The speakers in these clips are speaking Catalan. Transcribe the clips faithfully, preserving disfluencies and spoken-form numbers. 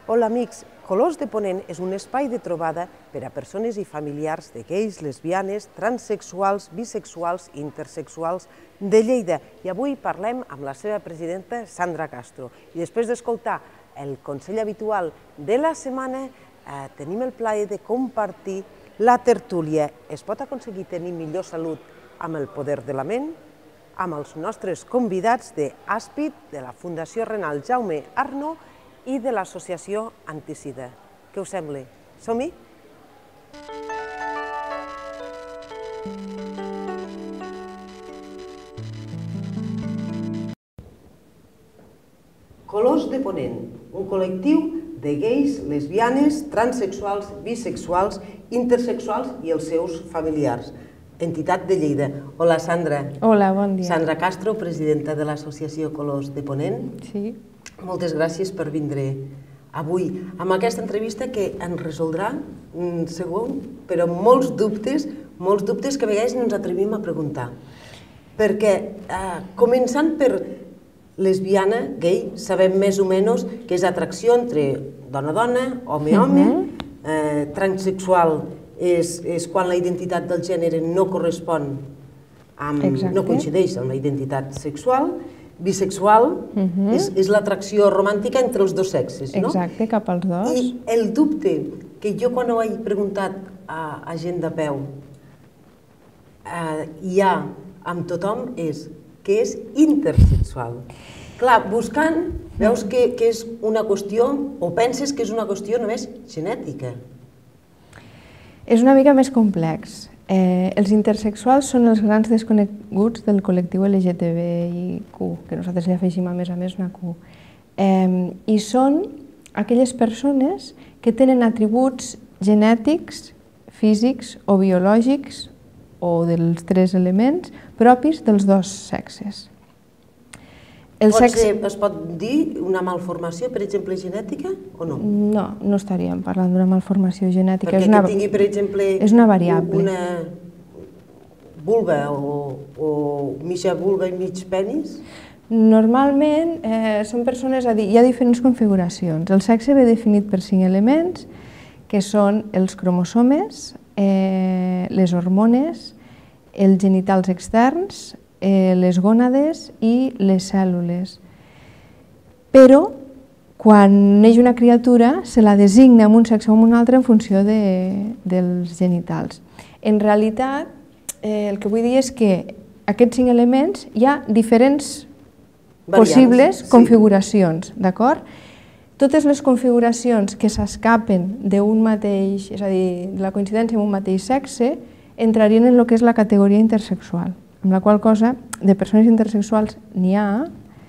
Hola amics, Colors de Ponent és un espai de trobada per a persones i familiars de gais, lesbianes, transsexuals, bisexuals i intersexuals de Lleida. I avui parlem amb la seva presidenta, Sandra Castro. I després d'escoltar el consell habitual de la setmana, eh, tenim el plaer de compartir la tertúlia. Es pot aconseguir tenir millor salut amb el poder de la ment? Amb els nostres convidats de Aspit, de la Fundació Renal Jaume Arnó i de l'Associació Antisida. Què us sembla? Som-hi? Colors de Ponent, un col·lectiu de gais, lesbianes, transsexuals, bisexuals, intersexuals i els seus familiars. Entitat de Lleida. Hola, Sandra. Hola, bon dia. Sandra Castro, presidenta de l'Associació Colors de Ponent. Sí. Moltes gràcies per vindre avui amb aquesta entrevista que ens resoldrà, segur, però molts dubtes, molts dubtes que a vegades no ens atrevim a preguntar. Perquè, començant per lesbiana, gay, sabem més o menys que és atracció entre dona-dona, home-home, transsexual és quan la identitat del gènere no correspon, no coincideix amb la identitat sexual. Bisexual és l'atracció romàntica entre els dos sexes, no? Exacte, cap als dos. I el dubte que jo quan ho he preguntat a gent de peu hi ha amb tothom és que és intersexual. Clar, buscant, veus que és una qüestió, o penses que és una qüestió només genètica. És una mica més complex. Els intersexuals són els grans desconeguts del col·lectiu L G T B I Q, que nosaltres li afegim a més a més una Q. I són aquelles persones que tenen atributs genètics, físics o biològics, o dels tres elements, propis dels dos sexes. Es pot dir una malformació, per exemple, genètica o no? No, no estaríem parlant d'una malformació genètica. Perquè que tingui, per exemple, una vulva o mitja vulva i mig penis? Normalment són persones, hi ha diferents configuracions. El sexe ve definit per cinc elements, que són els cromosomes, les hormones, els genitals externs, les gònades i les cèl·lules. Però, quan neix una criatura, se la designa amb un sexe o amb un altre en funció dels genitals. En realitat, el que vull dir és que aquests cinc elements hi ha diferents possibles configuracions, d'acord? Totes les configuracions que s'escapen d'un mateix, és a dir, de la coincidència amb un mateix sexe, entrarien en el que és la categoria intersexual, amb la qual cosa de persones intersexuals n'hi ha,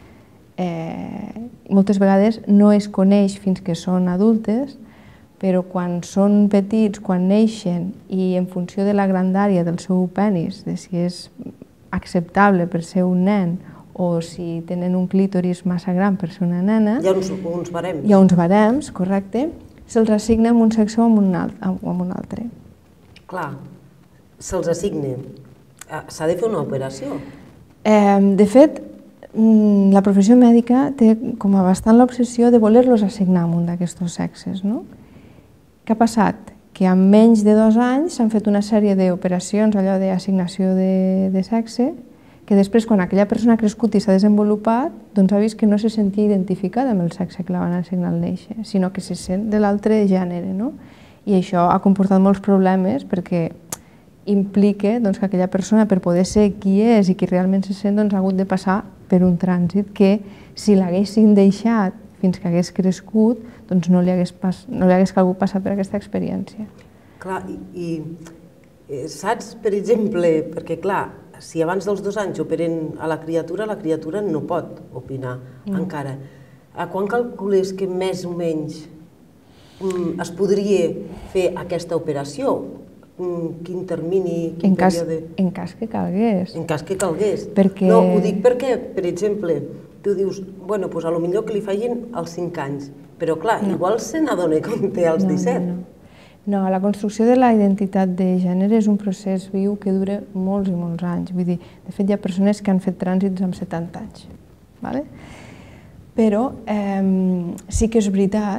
moltes vegades no es coneix fins que són adultes, però quan són petits, quan neixen i en funció de la grandària del seu penis, de si és acceptable per ser un nen o si tenen un clítoris massa gran per ser una nena, hi ha uns barems. Hi ha uns barems, correcte, se'ls assigna amb un sexe o amb un altre. Clar, se'ls assigna. S'ha de fer una operació? De fet, la professió mèdica té com a bastant l'obsessió de voler-los assignar a un d'aquests sexes. Què ha passat? Que en menys de dos anys s'han fet una sèrie d'operacions, allò d'assignació de sexe, que després, quan aquella persona ha crescut i s'ha desenvolupat, doncs ha vist que no se sentia identificada amb el sexe que la van assignar al néixer, sinó que se sent de l'altre gènere. I això ha comportat molts problemes perquè implica que aquella persona, per poder ser qui és i qui realment se sent, ha hagut de passar per un trànsit que, si l'haguessin deixat fins que hagués crescut, doncs no li hagués calgut passar per aquesta experiència. Clar, i saps, per exemple, perquè clar, si abans dels dos anys operen a la criatura, la criatura no pot opinar encara. Quan calcules que més o menys es podria fer aquesta operació? Quin termini, quin període? En cas que calgués. En cas que calgués. No, ho dic perquè, per exemple, tu dius, bueno, doncs potser que li facin als cinc anys, però clar, igual se n'adona com té als disset. No, la construcció de la identitat de gènere és un procés viu que dura molts i molts anys. Vull dir, de fet, hi ha persones que han fet trànsits amb setanta anys. Però sí que és veritat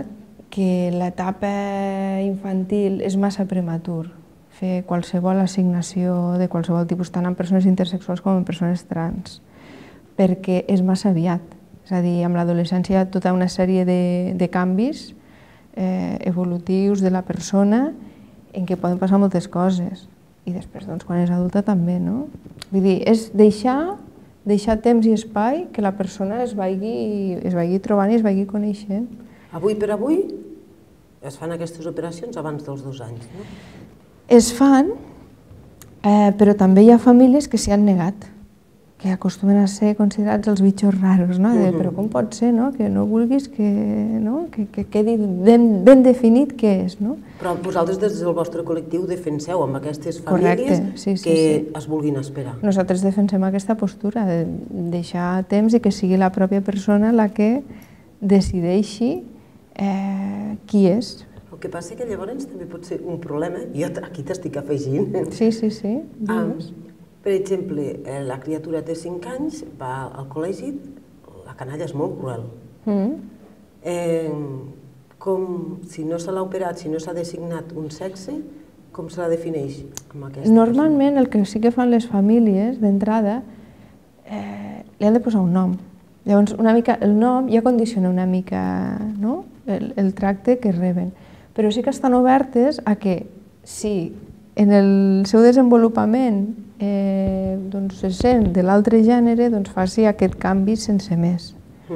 que l'etapa infantil és massa prematur fer qualsevol assignació de qualsevol tipus, tant en persones intersexuals com en persones trans, perquè és massa aviat. És a dir, amb l'adolescència hi ha tota una sèrie de, de canvis eh, evolutius de la persona en què poden passar moltes coses. I després, doncs, quan és adulta també, no? Vull dir, és deixar, deixar temps i espai que la persona es vagi, es vagi trobant i es vagi coneixent. Avui per avui es fan aquestes operacions abans dels dos anys, no? Es fan, eh, però també hi ha famílies que s'hi han negat, que acostumen a ser considerats els bitxos raros, no? De, però com pot ser, no? Que no vulguis que, no? que, que quedi ben, ben definit què és, no? Però vosaltres des del vostre col·lectiu defenseu amb aquestes Correcte, famílies sí, sí, que sí. es vulguin esperar. Nosaltres defensem aquesta postura, de deixar temps i que sigui la pròpia persona la que decideixi eh, qui és. El que passa que llavors també pot ser un problema, jo aquí t'estic afegint. Sí, sí, sí. Ah, per exemple, la criatura té cinc anys, va al col·legi, la canalla és molt cruel. Mm. Eh, com, si no se l'ha operat, si no s'ha designat un sexe, com se la defineix amb aquesta Normalment persona? El que sí que fan les famílies d'entrada eh, li han de posar un nom. Llavors, una mica, el nom ja condiciona una mica, no? el, el tracte que reben. Però sí que estan obertes a que si en el seu desenvolupament eh, doncs, se sent de l'altre gènere, doncs faci aquest canvi sense més.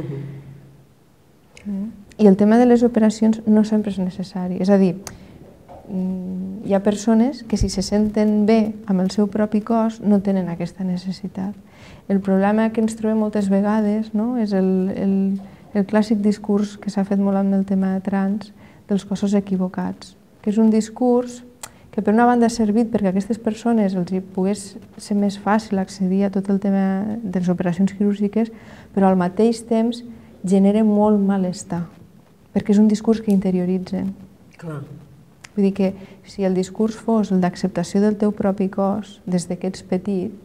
Uh-huh. mm. I el tema de les operacions no sempre és necessari. És a dir, hi ha persones que si se senten bé amb el seu propi cos no tenen aquesta necessitat. El problema que ens trobem moltes vegades, no? És el, el, el clàssic discurs que s'ha fet molt amb el tema trans dels cossos equivocats, que és un discurs que per una banda ha servit perquè a aquestes persones els hi pogués ser més fàcil accedir a tot el tema de les operacions quirúrgiques, però al mateix temps genera molt malestar, perquè és un discurs que interioritzen. Clar. Vull dir que si el discurs fos el d'acceptació del teu propi cos des que ets petit,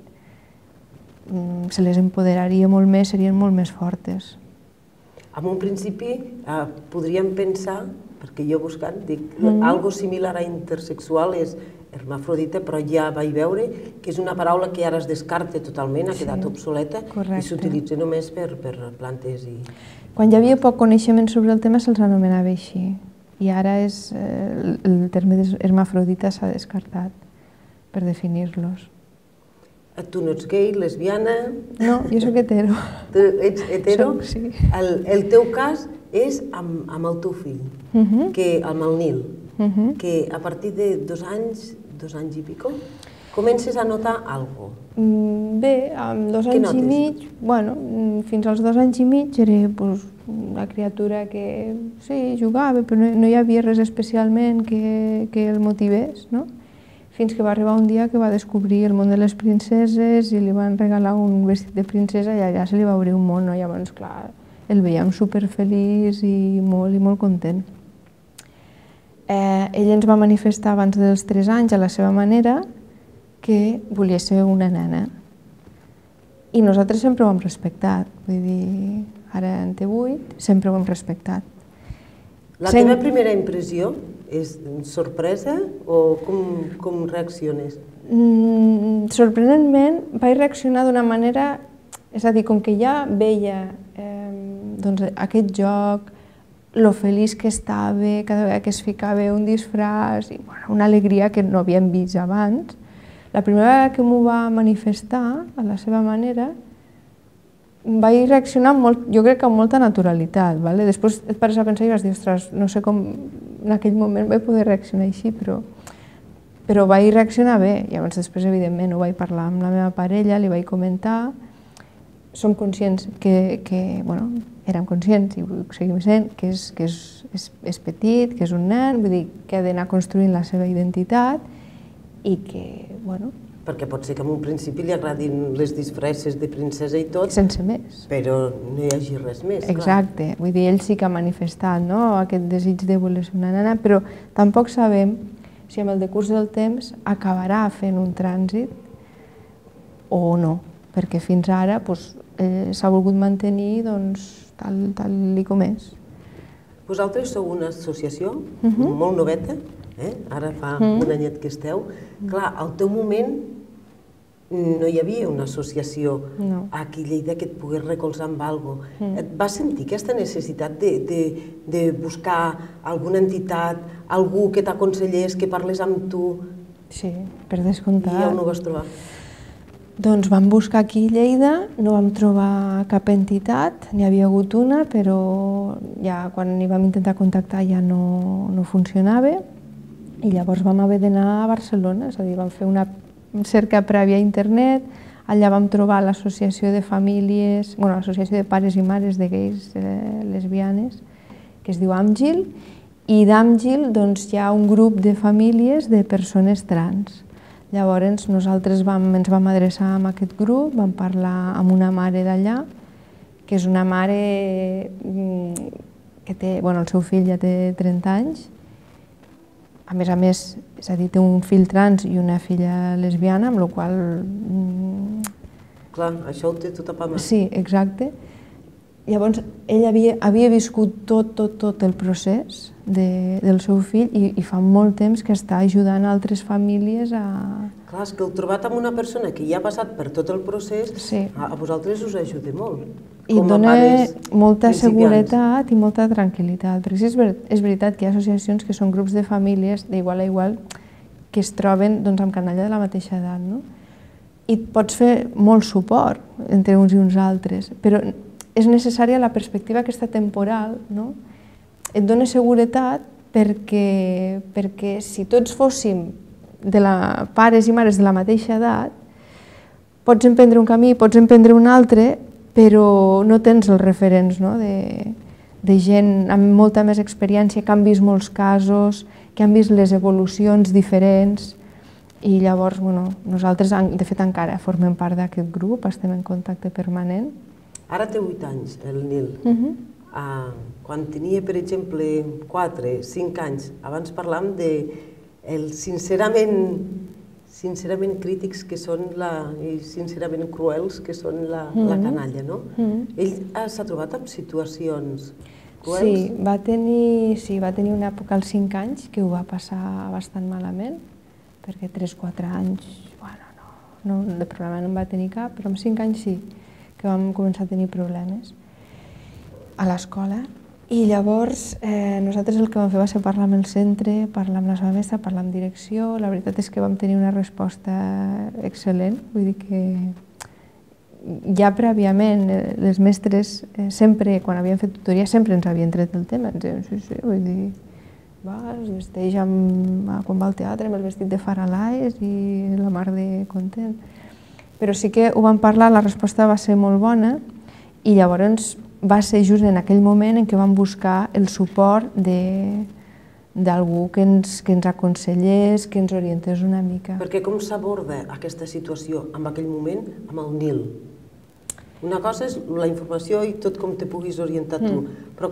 se les empoderaria molt més, serien molt més fortes. En un principi eh, podríem pensar, perquè jo buscant, dic, mm. algo similar a intersexual és hermafrodita, però ja vaig veure que és una paraula que ara es descarta totalment, ha quedat sí, obsoleta, correcte. I s'utilitza només per, per plantes i... Quan hi havia poc coneixement sobre el tema se'ls anomenava així, i ara és, eh, el terme hermafrodita s'ha descartat per definir-los. Tu no ets gay, lesbiana... No, jo soc hetero. Tu ets hetero? Soc, sí. El, el teu cas és amb, amb el teu fill, uh-huh. que, amb el Nil, uh-huh. que a partir de dos anys, dos anys i pico, comences a notar alguna cosa. Bé, amb dos anys i mig, bueno, fins als dos anys i mig era pues, una criatura que sí, jugava, però no, no hi havia res especialment que, que el motivés, no? Fins que va arribar un dia que va descobrir el món de les princeses i li van regalar un vestit de princesa i allà se li va obrir un món, no? Llavors, clar, el veiem superfeliç i molt, i molt content. Eh, ell ens va manifestar abans dels tres anys a la seva manera que volia ser una nena. I nosaltres sempre ho hem respectat, vull dir, ara en té vuit, sempre ho hem respectat. La teva primera impressió és sorpresa o com, com reacciones? Mm, sorprenentment vaig reaccionar d'una manera, és a dir, com que ja veia eh, doncs, aquest joc, lo feliç que estava cada vegada que es ficava un disfraç, i, bueno, una alegria que no havíem vist abans. La primera vegada que m'ho va manifestar, a la seva manera, vaig reaccionar molt, jo crec que amb molta naturalitat. Vale? Després et pares a pensar i vas dir, ostres, no sé com en aquell moment vaig poder reaccionar així, però, però vaig reaccionar bé. Llavors després, evidentment, ho vaig parlar amb la meva parella, li vaig comentar. Som conscients que, que bueno, érem conscients i ho seguim sent, que, és, que és, és, és petit, que és un nen, vull dir que ha d'anar construint la seva identitat i que, bueno... Perquè pot ser que en un principi li agradin les disfresses de princesa i tot, sense més. Però no hi hagi res més. Exacte, clar. Vull dir, ell sí que ha manifestat, no?, aquest desig de voler ser una nena, però tampoc sabem si amb el decurs del temps acabarà fent un trànsit o no, perquè fins ara doncs, eh, s'ha volgut mantenir doncs, tal, tal i com és. Vosaltres sou una associació molt noveta, ara fa un anyet que esteu. Clar, al teu moment no hi havia una associació aquí a Lleida que et pogués recolzar amb alguna cosa. Et vas sentir aquesta necessitat de buscar alguna entitat, algú que t'aconsellés, que parlés amb tu? Sí, per descomptat. I on ho vas trobar? Doncs vam buscar aquí a Lleida, no vam trobar cap entitat, n'hi havia hagut una, però ja quan hi vam intentar contactar ja no funcionava i llavors vam haver d'anar a Barcelona, és a dir, vam fer una cerca prèvia a internet, allà vam trobar l'associació de famílies, bueno, l'associació de pares i mares de gais lesbianes, que es diu AMGIL, i d'AMGIL doncs hi ha un grup de famílies de persones trans. Llavors nosaltres ens vam adreçar a aquest grup, vam parlar amb una mare d'allà, que és una mare que té, bueno, el seu fill ja té trenta anys, a més a més, és a dir, té un fill trans i una filla lesbiana, amb la qual cosa... Clar, això ho té tot a pa mà. Sí, exacte. Llavors, ell havia viscut tot, tot, tot el procés del seu fill i fa molt temps que està ajudant altres famílies a... Clar, és que el trobat amb una persona que ja ha passat per tot el procés, a vosaltres us ajuda molt. I dona molta seguretat i molta tranquil·litat, perquè és veritat que hi ha associacions que són grups de famílies d'igual a igual que es troben amb canalla de la mateixa edat, no? I pots fer molt suport entre uns i uns altres, però és necessària la perspectiva aquesta temporal, no? Et dona seguretat perquè si tots fóssim pares i mares de la mateixa edat, pots emprendre un camí, pots emprendre un altre, però no tens els referents de gent amb molta més experiència, que han vist molts casos, que han vist les evolucions diferents, i llavors nosaltres, de fet encara formem part d'aquest grup, estem en contacte permanent. Ara té vuit anys, el Nil. Quan tenia, per exemple, quatre, cinc anys, abans parlàvem dels sincerament sincerament crítics que són i sincerament cruels que són la canalla, no? Ell s'ha trobat en situacions cruels? Sí, va tenir una època als cinc anys que ho va passar bastant malament, perquè tres o quatre anys, bueno, de problema no en va tenir cap, però amb cinc anys sí que vam començar a tenir problemes a l'escola. I llavors nosaltres el que vam fer va ser parlar amb el centre, parlar amb la seva mestra, parlar amb direcció. La veritat és que vam tenir una resposta excel·lent, vull dir que ja prèviament les mestres sempre, quan havien fet tutoria, sempre ens havien tret el tema. Ens deien, sí, sí, vull dir, va, es vesteix quan va al teatre amb el vestit de Faralaes i la mar de content. Però sí que ho vam parlar, la resposta va ser molt bona i llavors va ser just en aquell moment en què vam buscar el suport d'algú que ens aconsellés, que ens orientés una mica. Perquè com s'aborda aquesta situació en aquell moment amb el Nil? Una cosa és la informació i tot com te puguis orientar tu, però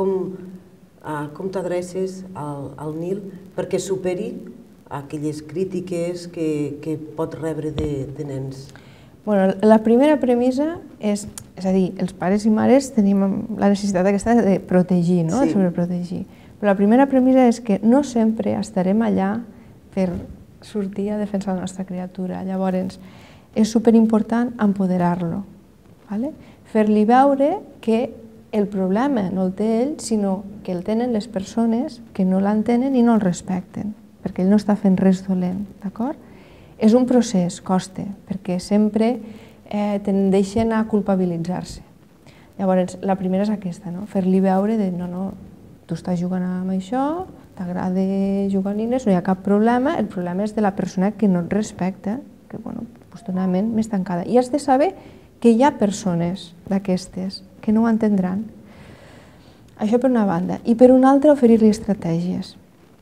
com t'adreces al Nil perquè superi aquelles crítiques que pot rebre de nens? La primera premissa és, és a dir, els pares i mares tenim la necessitat aquesta de protegir, de sobreprotegir. Però la primera premissa és que no sempre estarem allà per sortir a defensar la nostra criatura. Llavors, és superimportant empoderar-lo, fer-li veure que el problema no el té ell, sinó que el tenen les persones que no l'entenen i no el respecten, perquè ell no està fent res dolent, d'acord? És un procés, costa, perquè sempre tendeixen a culpabilitzar-se. Llavors, la primera és aquesta, fer-li veure de no, no, tu estàs jugant amb això, t'agrada jugar a nines, no hi ha cap problema, el problema és de la persona que no et respecta, que, bueno, posteriorment més tancada. I has de saber que hi ha persones d'aquestes que no ho entendran. Això per una banda. I per una altra, oferir-li estratègies.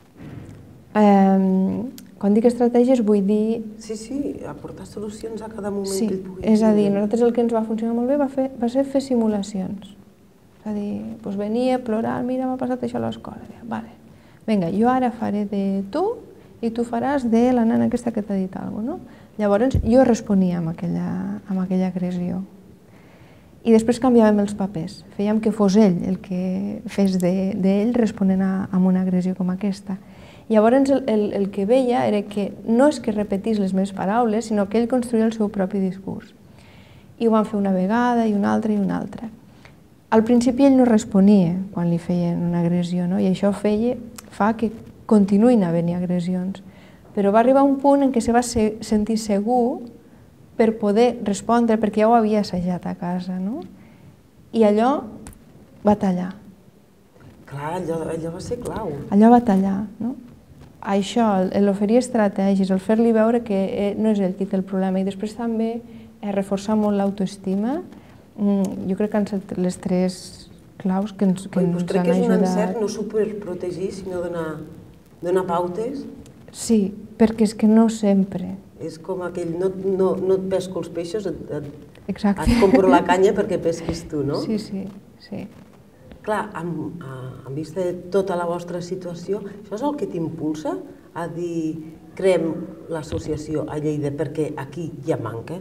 Quan dic estratègies vull dir... Sí, sí, aportar solucions a cada moment que et pugui... És a dir, nosaltres el que ens va funcionar molt bé va ser fer simulacions. És a dir, venia, plorar, mira, m'ha passat això a l'escola. Vale, vinga, jo ara faré de tu i tu faràs de la nena aquesta que t'ha dit alguna cosa, no? Llavors jo responia amb aquella agressió. i després canviàvem els papers. Fèiem que fos ell el que fes d'ell responent a, a una agressió com aquesta. Llavors el, el, el que veia era que no és que repetís les meves paraules, sinó que ell construïa el seu propi discurs. I ho van fer una vegada i una altra i una altra. Al principi ell no responia quan li feien una agressió, no? I això feia, fa que continuïn havent-hi agressions. Però va arribar un punt en què se va se sentir segur per poder respondre, perquè ja ho havia assajat a casa, no? I allò va tallar. Clar, allò, allò va ser clau. Allò va tallar, no? Això, l'oferir estratègies, el fer-li veure que no és ell qui té el problema, i després també reforçar molt l'autoestima, jo crec que han estat les tres claus que ens, que ens han ajudat. Crec que és un encert no superprotegir, sinó donar pautes. Sí, perquè és que no sempre. És com aquell, no, no, no et pesco els peixos, et, et, Exacte. et compro la canya perquè pesquis tu, no? Sí, sí, sí. Clar, amb, amb vista de tota la vostra situació, això és el que t'impulsa a dir creem l'associació a Lleida perquè aquí ja manca?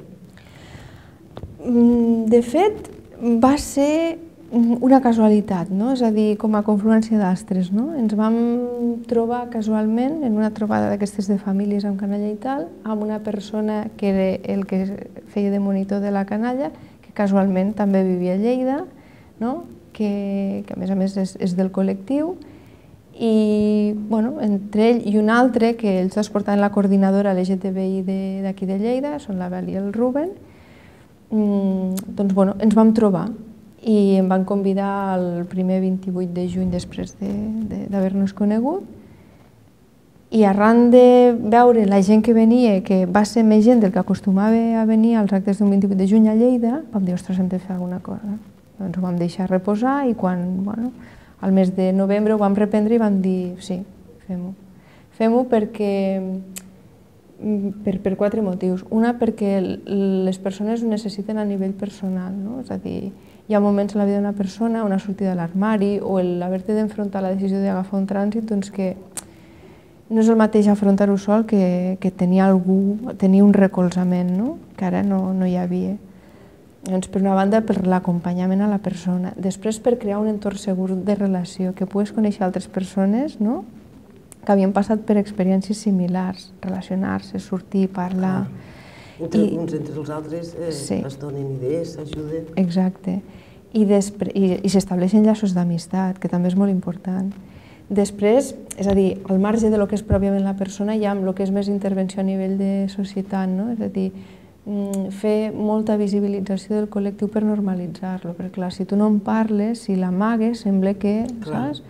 De fet, va ser una casualitat, no? És a dir, com a confluència d'astres, no? Ens vam trobar casualment en una trobada d'aquestes de famílies amb canalla i tal, amb una persona que era el que feia de monitor de la canalla, que casualment també vivia a Lleida, no? que, que a més a més és, és del col·lectiu, i bueno, entre ell i un altre, que ells es portaven la coordinadora L G T B I d'aquí de, de Lleida, són la Bel i el Ruben, doncs bueno, ens vam trobar i em van convidar el primer vint-i-vuit de juny després d'haver-nos conegut, i arran de veure la gent que venia, que va ser més gent del que acostumava a venir als actes d'un vint-i-vuit de juny a Lleida, vam dir, ostres, hem de fer alguna cosa. Doncs ho vam deixar reposar i quan, bueno, al mes de novembre ho vam reprendre i vam dir, sí, fem-ho. Fem-ho perquè, per, per quatre motius. Una, perquè les persones ho necessiten a nivell personal, no? És a dir, hi ha moments en la vida d'una persona, una sortida de l'armari o l'haver-te d'enfrontar la decisió d'agafar un trànsit, doncs que no és el mateix afrontar-ho sol que, que tenir algú, tenir un recolzament, no? Que ara no, no hi havia. Doncs, per una banda, per l'acompanyament a la persona. Després, per crear un entorn segur de relació, que pugues conèixer altres persones, no? Que havien passat per experiències similars, relacionar-se, sortir, parlar. Ah. Entre, I, uns entre els altres eh, sí. Es donen idees, s'ajuden. Exacte. I, i, i s'estableixen llaços d'amistat, que també és molt important. Després, és a dir, al marge de lo que és pròpiament la persona, hi ha el que és més intervenció a nivell de societat, no? És a dir, fer molta visibilització del col·lectiu per normalitzar-lo, perquè clar, si tu no en parles, si l'amagues, sembla que, saps?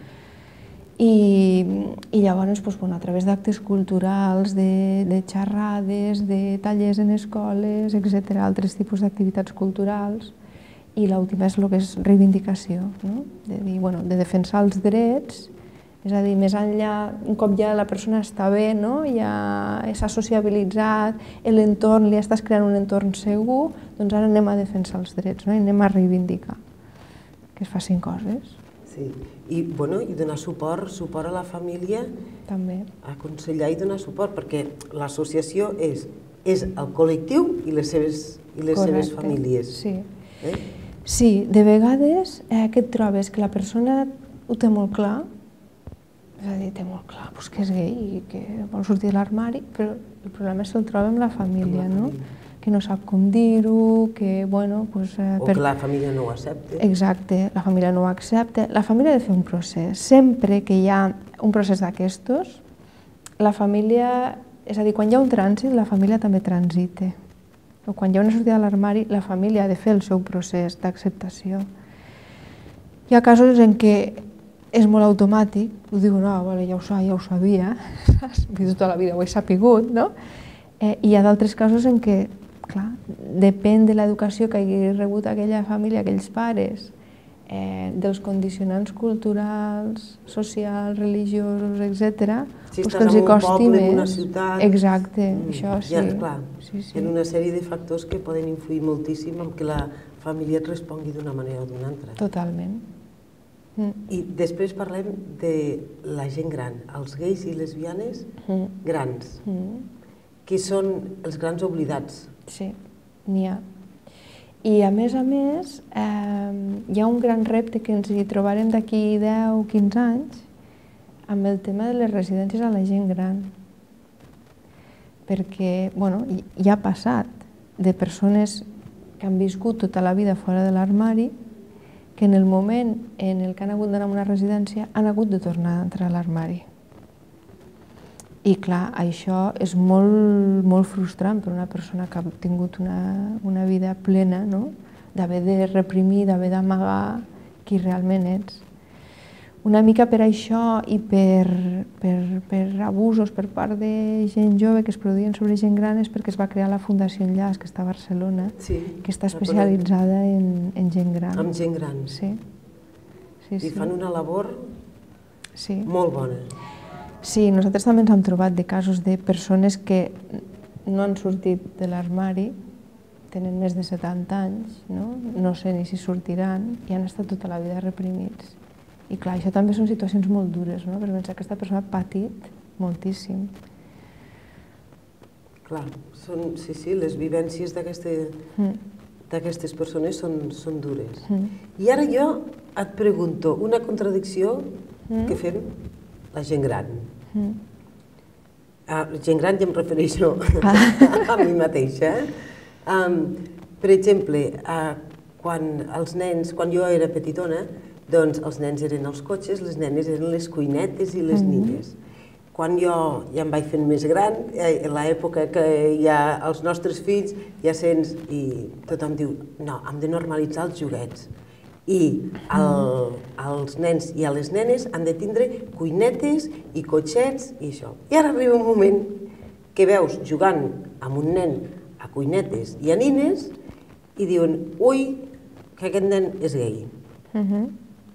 I, i llavors, doncs, bueno, a través d'actes culturals, de, de xerrades, de tallers en escoles, etcètera, altres tipus d'activitats culturals, i l'última és el que és reivindicació, no? De dir, bueno, de defensar els drets, és a dir, més enllà, un cop ja la persona està bé, no? Ja s'ha sociabilitzat, l'entorn, li estàs creant un entorn segur, doncs ara anem a defensar els drets, no? I anem a reivindicar que es facin coses. Sí, i, bueno, i donar suport, suport a la família, també. Aconsellar i donar suport, perquè l'associació és, és el col·lectiu i les seves, i les seves famílies. Sí. Eh? Sí, de vegades eh, que et trobes que la persona ho té molt clar, és a dir, té molt clar pues, que és gay i que vol sortir de l'armari, però el problema és que el troba amb la família, no? Que no sap com dir-ho, que, bueno... Pues, eh, o per... que la família no ho accepta. Exacte, la família no ho accepta. La família ha de fer un procés. Sempre que hi ha un procés d'aquestos, la família... És a dir, quan hi ha un trànsit, la família també transita. O quan hi ha una sortida de l'armari, la família ha de fer el seu procés d'acceptació. Hi ha casos en què és molt automàtic, ho diu, no, vale, ja, ho sa, ja ho sabia, tota la vida ho he sapigut, no? Eh, I hi ha d'altres casos en què, clar, depèn de l'educació que hagi rebut aquella família, aquells pares, eh, dels condicionants culturals, socials, religiosos, etcètera, si pues estàs que els hi en un costi poble, més. En una ciutat... Exacte, mm, això sí. Ja, clar, sí, sí. Hi ha una sèrie de factors que poden influir moltíssim en que la família et respongui d'una manera o d'una altra. Totalment. Mm. I després parlem de la gent gran, els gais i lesbianes mm. grans, mm. que són els grans oblidats. Sí, n'hi ha. I a més a més, eh, hi ha un gran repte que ens hi trobarem d'aquí deu o quinze anys amb el tema de les residències a la gent gran. Perquè, bueno, ja ha passat de persones que han viscut tota la vida fora de l'armari, que en el moment en el que han hagut d'anar a una residència han hagut de tornar a entrar a l'armari. I clar, això és molt, molt frustrant per una persona que ha tingut una, una vida plena, no? D'haver de reprimir, d'haver d'amagar qui realment ets. Una mica per això i per, per, per abusos per part de gent jove que es produïen sobre gent gran és perquè es va crear la Fundació Enllaç, que està a Barcelona, sí, que està especialitzada en, en gent gran. Amb gent gran. Sí. Sí, I sí. fan una labor sí. molt bona. Sí, nosaltres també ens hem trobat de casos de persones que no han sortit de l'armari, tenen més de setanta anys, no? No sé ni si sortiran i han estat tota la vida reprimits. I clar, això també són situacions molt dures, no? Perquè aquesta persona ha patit moltíssim. Clar, són, sí, sí, les vivències d'aquestes mm. persones són, són dures. Mm. I ara jo et pregunto, una contradicció mm. que fem la gent gran. Mm. Ah, gent gran ja em refereixo ah. a mi mateixa. Um, per exemple, uh, quan els nens, quan jo era petitona, doncs els nens eren els cotxes, les nenes eren les cuinetes i les mm. nines. Quan jo ja em vaig fent més gran, en l'època que ja els nostres fills ja sents i tothom diu no, hem de normalitzar els joguets. I el, els nens i les nenes han de tindre cuinetes i cotxets i això. I ara arriba un moment que veus jugant amb un nen a cuinetes i a nines i diuen, ui, que aquest nen és gay. Uh-huh.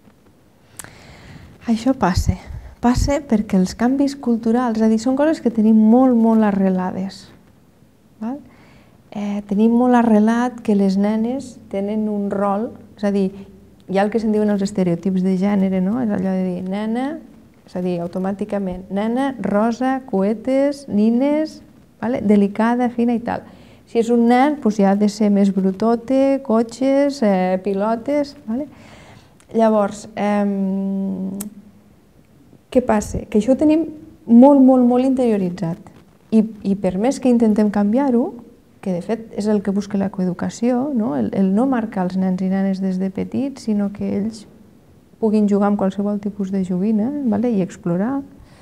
Això passa. Passa perquè els canvis culturals, és a dir, són coses que tenim molt, molt arrelades. Val? Eh, tenim molt arrelat que les nenes tenen un rol, és a dir, hi ha el que se'n diuen els estereotips de gènere, no? És allò de dir, nena, és a dir, automàticament, nena, rosa, coetes, nines, vale? Delicada, fina i tal. Si és un nen, doncs ja ha de ser més brutote, cotxes, eh, pilotes, vale? Llavors, eh, què passa? Que això ho tenim molt, molt, molt interioritzat. I, i per més que intentem canviar-ho, que de fet és el que busca la coeducació, no? El, el no marcar els nens i nenes des de petits, sinó que ells puguin jugar amb qualsevol tipus de joguina, vale? I explorar.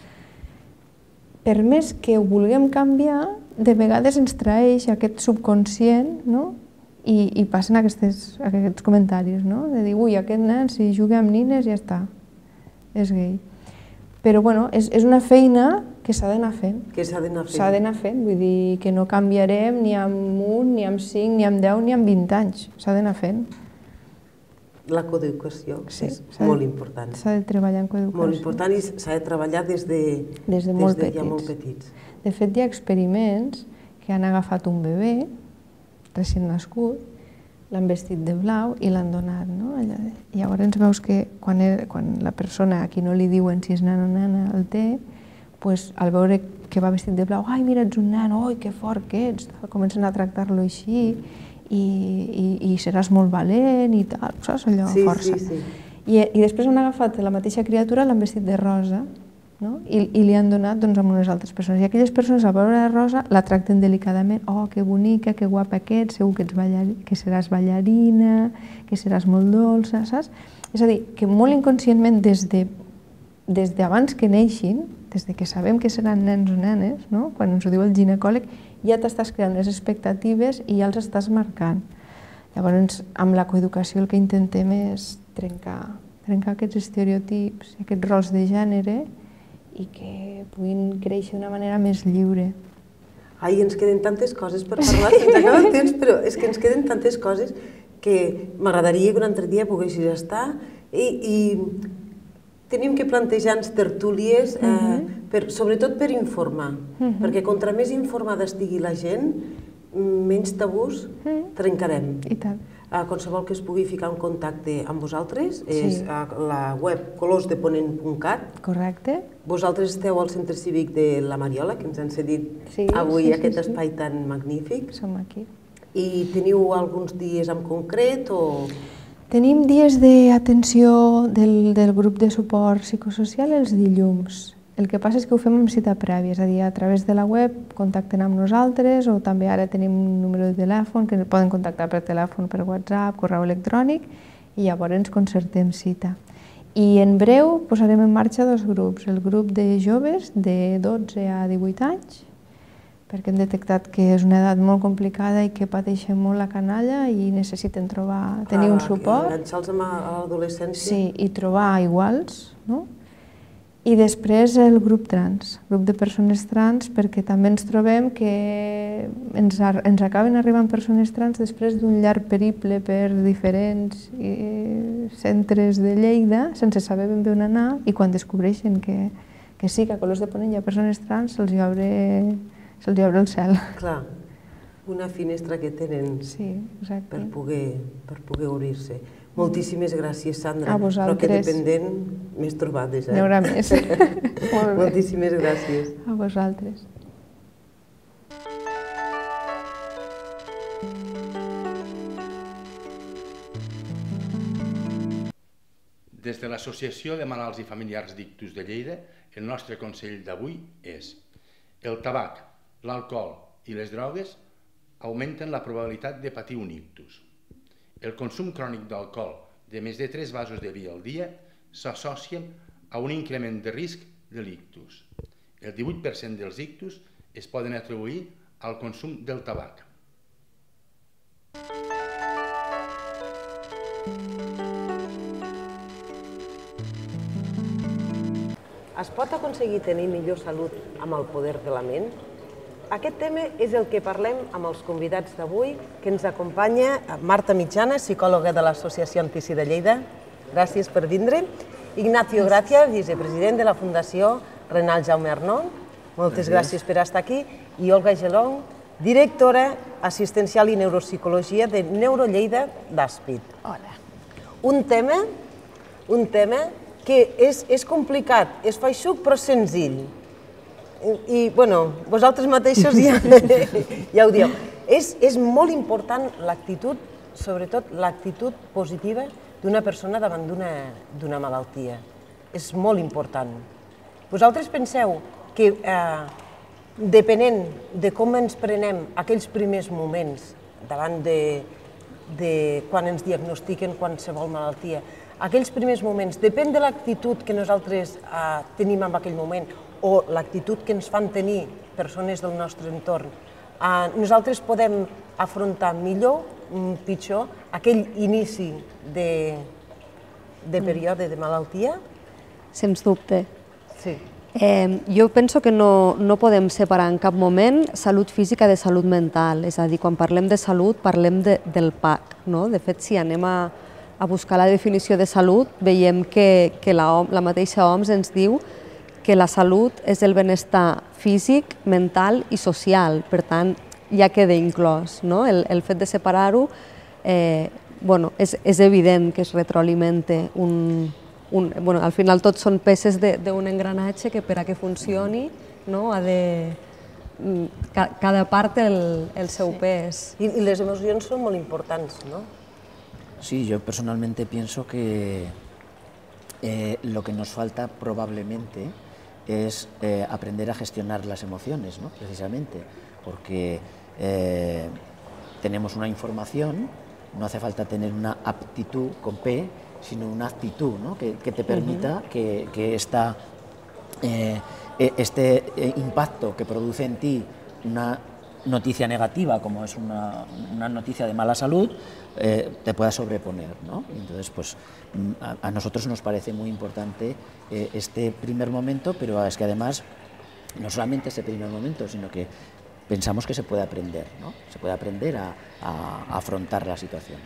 Per més que ho vulguem canviar, de vegades ens traeix aquest subconscient, no? I, i passen aquestes, aquests comentaris, no? De dir, ui, aquest nen, si juga amb nines, ja està, és gay. Però, bueno, és, és una feina que s'ha d'anar fent. Que s'ha d'anar fent. S'ha d'anar fent, vull dir que no canviarem ni amb un, ni amb cinc, ni amb deu, ni amb vint anys. S'ha d'anar fent. La coeducació sí, és molt important. S'ha de treballar en coeducació. Molt important i s'ha de treballar des de, des de, molt, des de petits. ja molt petits. De fet, hi ha experiments que han agafat un bebè recient nascut, l'han vestit de blau i l'han donat, no? I llavors veus que quan, era, quan la persona a qui no li diuen si és nen o nena el té, pues, al veure que va vestit de blau, ai, mira, ets un nen, oi, que fort que ets, tal, comencen a tractar-lo així i, i, i seràs molt valent i tal, saps? Allò, sí, força. Sí, sí. I, I després han agafat la mateixa criatura, l'han vestit de rosa, no? I, i li han donat doncs, a unes altres persones. I aquelles persones, a veure la rosa, la tracten delicadament. Oh, que bonica, que guapa que ets, segur que, ets ballar... que seràs ballarina, que seràs molt dolça, saps? És a dir, que molt inconscientment, des de, des d'abans que neixin, des de que sabem que seran nens o nenes, no? Quan ens ho diu el ginecòleg, ja t'estàs creant les expectatives i ja els estàs marcant. Llavors, amb la coeducació el que intentem és trencar, trencar aquests estereotips, aquests rols de gènere, i que puguin créixer d'una manera més lliure. Ai, ens queden tantes coses per parlar, se'ns acaba el temps, però és que ens queden tantes coses que m'agradaria que un altre dia poguessis estar i, i tenim que plantejar-nos tertúlies, eh, per, sobretot per informar, uh-huh. perquè contra més informada estigui la gent, menys tabús trencarem. I tant. A qualsevol que es pugui ficar en contacte amb vosaltres és sí. a la web colors de ponent punt cat. Correcte. Vosaltres esteu al Centre Cívic de la Mariola, que ens han cedit sí, avui sí, aquest sí, espai sí. tan magnífic. Som aquí. I teniu alguns dies en concret o...? Tenim dies d'atenció del, del grup de suport psicosocial els dilluns. El que passa és que ho fem amb cita prèvia, és a dir, a través de la web contacten amb nosaltres o també ara tenim un número de telèfon que poden contactar per telèfon, per WhatsApp, correu electrònic i llavors ens concertem cita. I en breu posarem en marxa dos grups, el grup de joves de dotze a divuit anys, perquè hem detectat que és una edat molt complicada i que pateixen molt la canalla i necessiten trobar, tenir un suport. Enganxar-los a l'adolescència. Sí, i trobar iguals, no? I després el grup trans, grup de persones trans, perquè també ens trobem que ens, ens acaben arribant persones trans després d'un llarg periple per diferents eh, centres de Lleida, sense saber ben bé on anar, i quan descobreixen que, que sí, que a Colors de Ponent hi ha persones trans, se'ls obre, se'ls obre el cel. Clar, una finestra que tenen sí, per poder, per poder obrir-se. Moltíssimes gràcies, Sandra. A vosaltres. Però que dependent, més trobades, eh? N'hi haurà més. Moltíssimes gràcies. A vosaltres. Des de l'Associació de Malalts i Familiars d'Ictus de Lleida, el nostre consell d'avui és: el tabac, l'alcohol i les drogues augmenten la probabilitat de patir un ictus. El consum crònic d'alcohol de més de tres vasos de vi al dia s'associa a un increment de risc de l'ictus. El divuit per cent dels ictus es poden atribuir al consum del tabac. Es pot aconseguir tenir millor salut amb el poder de la ment? Aquest tema és el que parlem amb els convidats d'avui, que ens acompanya Marta Mitjana, psicòloga de l'Associació Antici de Lleida. Gràcies per vindre. Ignacio Gracia, vicepresident de la Fundació Renal Jaume Arnó. Moltes gràcies per estar aquí. I Olga Gelong, directora assistencial i neuropsicologia de Neurolleida d'Aspit. Hola. Un tema, un tema que és, és complicat, és feixuc però senzill. I, bueno, vosaltres mateixos ja, ja ho dieu. És, és molt important l'actitud, sobretot l'actitud positiva d'una persona davant d'una malaltia. És molt important. Vosaltres penseu que, eh, depenent de com ens prenem aquells primers moments davant de, de quan ens diagnostiquen qualsevol malaltia, aquells primers moments, depèn de l'actitud que nosaltres eh, tenim en aquell moment o l'actitud que ens fan tenir persones del nostre entorn, eh, nosaltres podem afrontar millor, pitjor, aquell inici de, de període de malaltia? Sens dubte. Sí. Eh, jo penso que no, no podem separar en cap moment salut física de salut mental. És a dir, quan parlem de salut, parlem de, del P A C. No? De fet, si anem a, a buscar la definició de salut, veiem que, que la, la mateixa O M S ens diu que la salut és el benestar físic, mental i social. Per tant, ja queda inclòs. No? El, el fet de separar-ho, eh, bueno, és, és evident que es retroalimenta un... Un, bueno, al final tots són peces d'un engranatge que per a que funcioni, no, ha de, ca, cada part té el, el seu sí. pes. I, y les emocions són molt importants, ¿no? Sí, yo personalmente pienso que eh, lo que nos falta probablemente es eh, aprender a gestionar las emociones, ¿no? Precisamente, porque eh, tenemos una información, no hace falta tener una aptitud con P, sino una actitud, ¿no? que, que te permita uh-huh. que, que esta, eh, este impacto que produce en ti una noticia negativa, como es una, una noticia de mala salud, eh, te pueda sobreponer, ¿no? Entonces, pues, a, a nosotros nos parece muy importante eh, este primer momento, pero es que además, no solamente ese primer momento, sino que pensamos que se puede aprender, ¿no? Se puede aprender a, a, a afrontar la situación.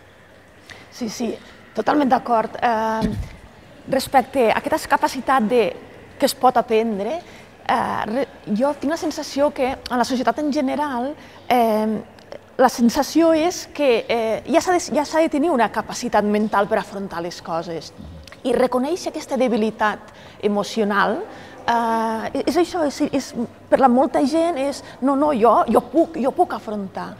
Sí, sí. Totalment d'acord. Eh, respecte a aquesta capacitat de, que es pot aprendre, eh, jo tinc la sensació que en la societat en general eh, la sensació és que eh, ja s'ha de, ja s'ha de tenir una capacitat mental per afrontar les coses i reconèixer aquesta debilitat emocional. Eh, és això, és, és, per la molta gent és no, no, jo, jo, puc, jo puc afrontar.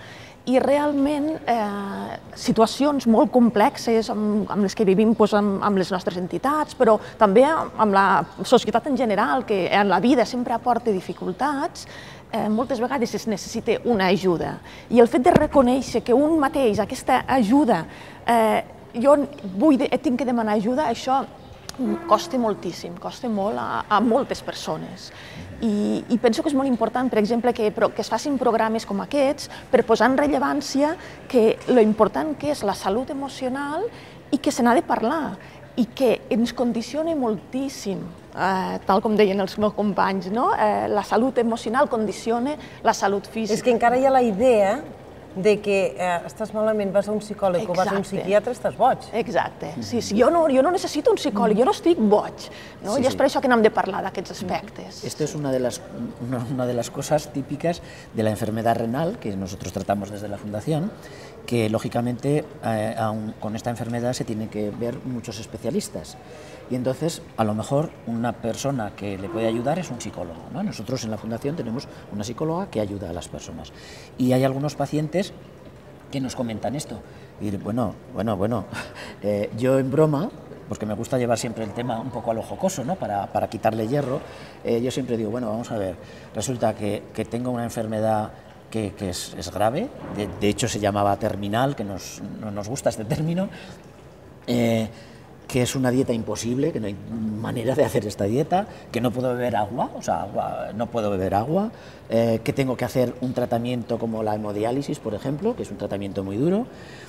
i realment eh, situacions molt complexes amb, amb les que vivim doncs, amb, amb les nostres entitats, però també amb la societat en general, que en la vida sempre aporta dificultats, eh, moltes vegades es necessita una ajuda. I el fet de reconèixer que un mateix, aquesta ajuda, eh, jo vull, tinc que demanar ajuda, això costa moltíssim, costa molt a, a moltes persones. I, I penso que és molt important, per exemple, que, que es facin programes com aquests per posar en rellevància que lo important que és la salut emocional i que se n'ha de parlar i que ens condiciona moltíssim, eh, tal com deien els meus companys, no? Eh, la salut emocional condiciona la salut física. És que encara hi ha la idea de que eh, estàs malament, vas a un psicòleg o vas a un psiquiatre, estàs boig. Exacte. Sí, sí. Jo, no, jo no necessito un psicòleg, jo no estic boig. No? Sí, I és sí. per això que n'hem de parlar d'aquests aspectes. Esto es una de, las, una, una de las cosas típicas de la enfermedad renal que nosotros tratamos desde la Fundación, que lógicamente eh, aun con esta enfermedad se tienen que ver muchos especialistas. Y entonces, a lo mejor, una persona que le puede ayudar es un psicólogo, ¿no? Nosotros en la Fundación tenemos una psicóloga que ayuda a las personas. Y hay algunos pacientes que nos comentan esto. Y bueno, bueno, bueno, eh, yo en broma, porque me gusta llevar siempre el tema un poco a lo jocoso, ¿no? Para, para quitarle hierro, eh, yo siempre digo, bueno, vamos a ver, resulta que, que tengo una enfermedad que, que es, es grave, de, de hecho se llamaba terminal, que nos, no nos gusta este término, eh, que es una dieta imposible, que no hay manera de hacer esta dieta, que no puedo beber agua, o sea, agua, no puedo beber agua, eh, que tengo que hacer un tratamiento como la hemodiálisis, por ejemplo, que es un tratamiento muy duro,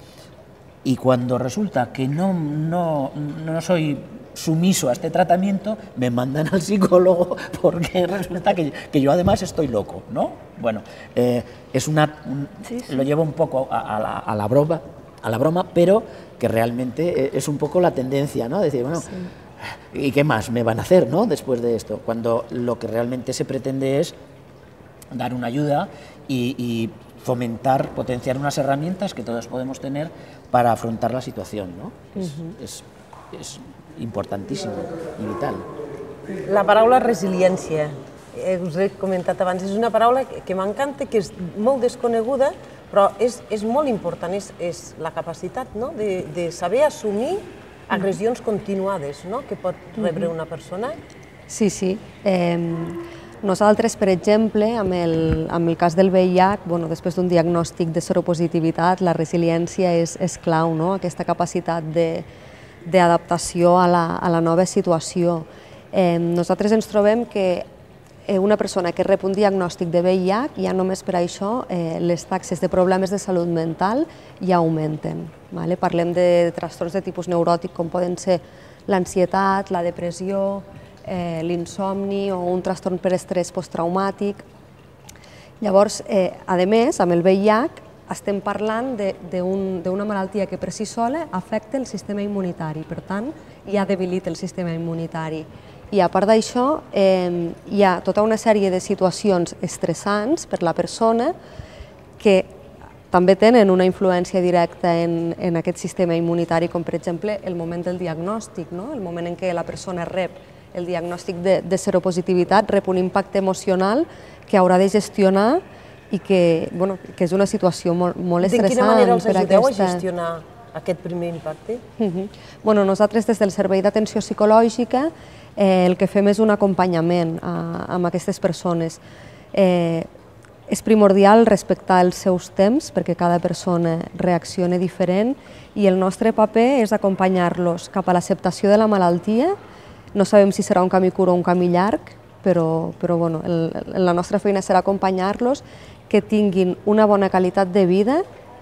y cuando resulta que no, no, no soy sumiso a este tratamiento, me mandan al psicólogo porque resulta que, que yo además estoy loco, ¿no? Bueno, eh, es una, un, sí, sí. lo llevo un poco a, a, la, a la broma, a la broma, pero que realmente es un poco la tendencia, ¿no? Decir, bueno, sí. ¿y qué más me van a hacer, ¿no? Después de esto, cuando lo que realmente se pretende es dar una ayuda y, y fomentar, potenciar unas herramientas que todos podemos tener para afrontar la situación, ¿no? Es, uh-huh. es, es importantíssim i vital. La paraula resiliència, eh, us he comentat abans, és una paraula que, que m'encanta, que és molt desconeguda, però és, és molt important, és, és la capacitat, no? de, de saber assumir agressions continuades, no? Que pot rebre una persona. Sí, sí. Eh, nosaltres, per exemple, amb el, amb el cas del V I H, bueno, després d'un diagnòstic de seropositivitat, la resiliència és, és clau, no? Aquesta capacitat de, d'adaptació a, la, a la nova situació. Eh, nosaltres ens trobem que una persona que rep un diagnòstic de V I H, ja només per això eh, les taxes de problemes de salut mental ja augmenten. Vale? Parlem de trastorns de tipus neuròtic com poden ser l'ansietat, la depressió, eh, l'insomni o un trastorn per estrès posttraumàtic. Llavors, eh, a més, amb el V I H estem parlant d'una malaltia que per si sola afecta el sistema immunitari, per tant, ja debilita el sistema immunitari. I a part d'això, eh, hi ha tota una sèrie de situacions estressants per la persona que també tenen una influència directa en, en aquest sistema immunitari, com per exemple el moment del diagnòstic, no? El moment en què la persona rep el diagnòstic de, de seropositivitat, rep un impacte emocional que haurà de gestionar i que, bueno, que és una situació molt, molt estressant. De quina manera els ajudeu a gestionar aquest primer impacte? Uh-huh. Bueno, nosaltres des del Servei d'Atenció Psicològica Eh, el que fem és un acompanyament a, amb aquestes persones. Eh, és primordial respectar els seus temps perquè cada persona reacciona diferent i el nostre paper és acompanyar-los cap a l'acceptació de la malaltia. No sabem si serà un camí curt o un camí llarg, però, però bueno, el, la nostra feina serà acompanyar-los, que tinguin una bona qualitat de vida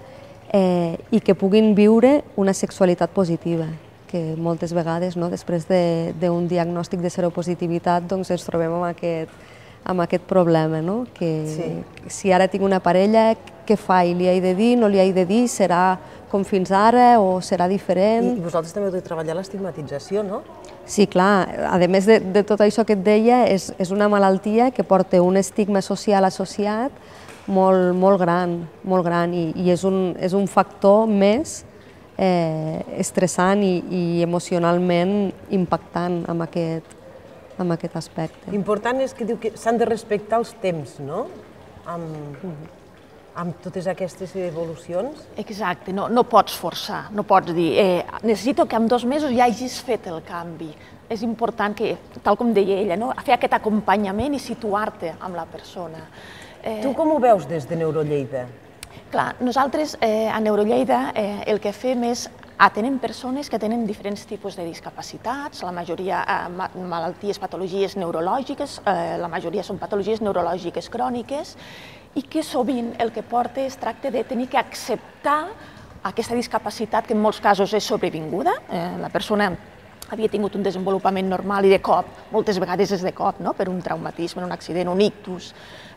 eh, i que puguin viure una sexualitat positiva, que moltes vegades, no, després d'un diagnòstic de seropositivitat, doncs ens trobem amb aquest, amb aquest problema, no? Que sí. Si ara tinc una parella, què fa? I li he de dir, no li he de dir, serà com fins ara o serà diferent? I, i vosaltres també heu de treballar l'estigmatització, no? Sí, clar. A més de, de tot això que et deia, és, és una malaltia que porta un estigma social associat molt, molt gran, molt gran i, i és, un, és un factor més Eh, estressant i, i emocionalment impactant amb aquest, amb aquest aspecte. L'important és que diu que s'han de respectar els temps, no? Amb... amb totes aquestes evolucions? Exacte, no, no pots forçar, no pots dir eh, necessito que en dos mesos ja hagis fet el canvi. És important que, tal com deia ella, no? fer aquest acompanyament i situar-te amb la persona. Eh... Tu com ho veus des de Neurolleida? Clar, nosaltres eh, a Neurolleida eh, el que fem és atenem persones que tenen diferents tipus de discapacitats, la majoria eh, malalties, patologies neurològiques, eh, la majoria són patologies neurològiques cròniques, i que sovint el que porta es tracta de tenir que acceptar aquesta discapacitat que en molts casos és sobrevinguda. Eh, la persona havia tingut un desenvolupament normal i de cop, moltes vegades és de cop, no? Per un traumatisme, un accident, un ictus,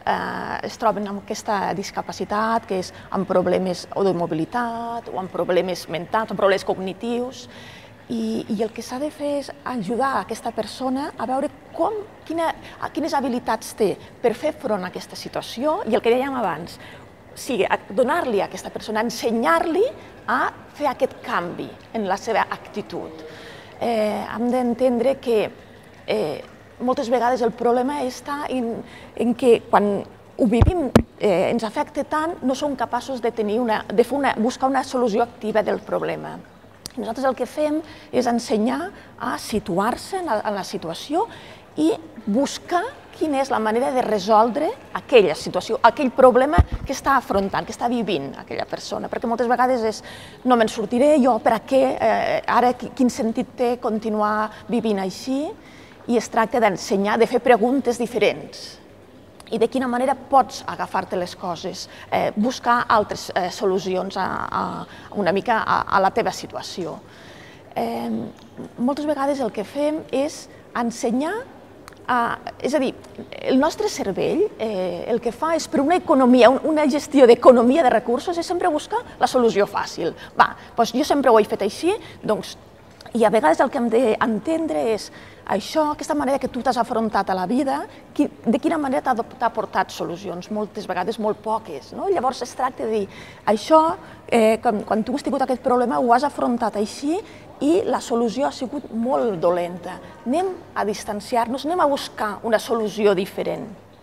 eh, es troben amb aquesta discapacitat que és amb problemes o de mobilitat o amb problemes mentals, amb problemes cognitius, i, i el que s'ha de fer és ajudar aquesta persona a veure com, quina, quines habilitats té per fer front a aquesta situació i el que dèiem abans, sigui donar-li a aquesta persona, ensenyar-li a fer aquest canvi en la seva actitud. Eh, hem d'entendre que eh, moltes vegades el problema està en, en que quan ho vivim, eh, ens afecta tant, no som capaços de, tenir una, de fer una, buscar una solució activa del problema. Nosaltres el que fem és ensenyar a situar-se en, en la situació i buscar quina és la manera de resoldre aquella situació, aquell problema que està afrontant, que està vivint aquella persona, perquè moltes vegades és no me'n sortiré, jo per a què, eh, ara quin sentit té continuar vivint així, i es tracta d'ensenyar, de fer preguntes diferents i de quina manera pots agafar-te les coses, eh, buscar altres eh, solucions a, a, una mica a, a la teva situació. Eh, moltes vegades el que fem és ensenyar. Uh, és a dir, el nostre cervell eh, el que fa és per una economia, una gestió d'economia de recursos, és sempre buscar la solució fàcil. Va, doncs jo sempre ho he fet així, doncs, i a vegades el que hem d'entendre és això, aquesta manera que tu t'has afrontat a la vida, qui, de quina manera t'ha portat solucions, moltes vegades molt poques. No? Llavors es tracta de dir, això, eh, quan, quan tu has tingut aquest problema, ho has afrontat així, i la solució ha sigut molt dolenta. Anem a distanciar-nos, anem a buscar una solució diferent.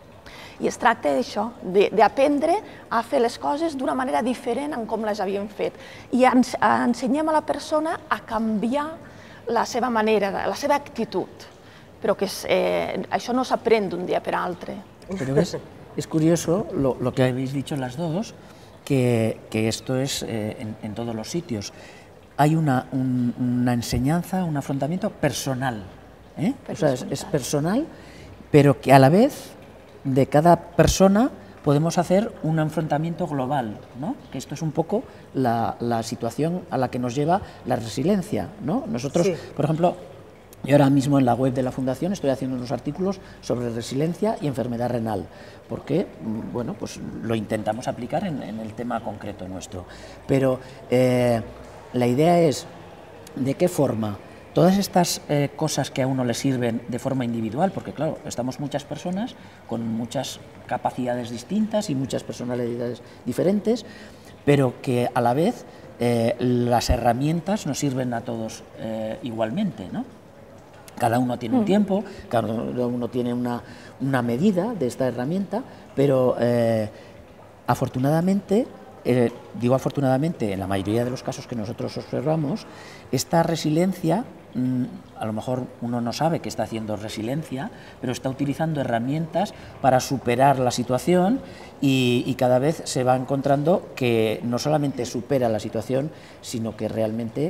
I es tracta d'això, d'aprendre a fer les coses d'una manera diferent en com les havíem fet. I ens, ensenyem a la persona a canviar la seva manera, la seva actitud. Pero que es, eh, eso no se aprende un día para altre. Pero ves, es curioso lo, lo que habéis dicho las dos, que, que esto es eh, en, en todos los sitios. Hay una, un, una enseñanza, un afrontamiento personal. ¿eh? O sea, es, es personal, pero que a la vez de cada persona podemos hacer un enfrentamiento global, ¿no? Que esto es un poco la, la situación a la que nos lleva la resiliencia, ¿no? Nosotros, sí. Por ejemplo, yo ahora mismo en la web de la Fundación estoy haciendo unos artículos sobre resiliencia y enfermedad renal, porque, bueno, pues lo intentamos aplicar en, en el tema concreto nuestro. Pero eh, la idea es de qué forma todas estas eh, cosas que a uno le sirven de forma individual, porque claro, estamos muchas personas con muchas capacidades distintas y muchas personalidades diferentes, pero que a la vez eh, las herramientas nos sirven a todos eh, igualmente, ¿no? Cada uno tiene un tiempo, cada uno tiene una, una medida de esta herramienta, pero eh, afortunadamente, eh, digo afortunadamente, en la mayoría de los casos que nosotros observamos, esta resiliencia, mmm, a lo mejor uno no sabe que está haciendo resiliencia, pero está utilizando herramientas para superar la situación y, y cada vez se va encontrando que no solamente supera la situación, sino que realmente